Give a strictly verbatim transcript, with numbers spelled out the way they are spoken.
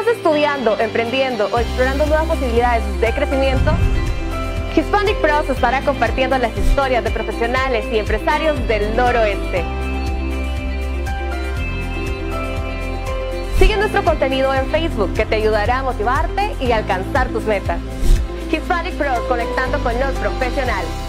¿Estás estudiando, emprendiendo o explorando nuevas posibilidades de crecimiento? Hispanic Pros estará compartiendo las historias de profesionales y empresarios del noroeste. Sigue nuestro contenido en Facebook, que te ayudará a motivarte y alcanzar tus metas. Hispanic Pros, conectando con los profesionales.